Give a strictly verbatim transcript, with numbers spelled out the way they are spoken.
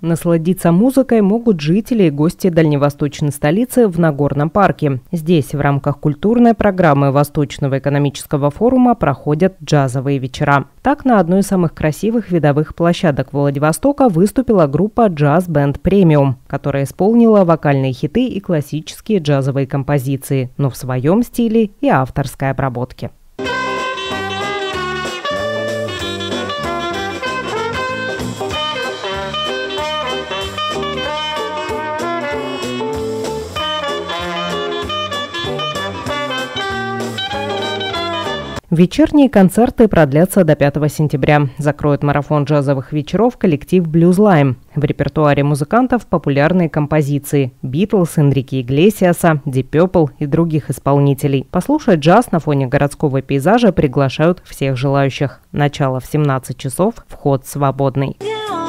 Насладиться музыкой могут жители и гости дальневосточной столицы в Нагорном парке. Здесь в рамках культурной программы Восточного экономического форума проходят джазовые вечера. Так, на одной из самых красивых видовых площадок Владивостока выступила группа «Джаз Бенд Премиум», которая исполнила вокальные хиты и классические джазовые композиции, но в своем стиле и авторской обработке. Вечерние концерты продлятся до пятого сентября. Закроет марафон джазовых вечеров коллектив «Блюз Лайм». В репертуаре музыкантов популярные композиции «Битлз», Энрике Иглесиаса, Deep Purple и других исполнителей. Послушать джаз на фоне городского пейзажа приглашают всех желающих. Начало в семнадцать часов, вход свободный.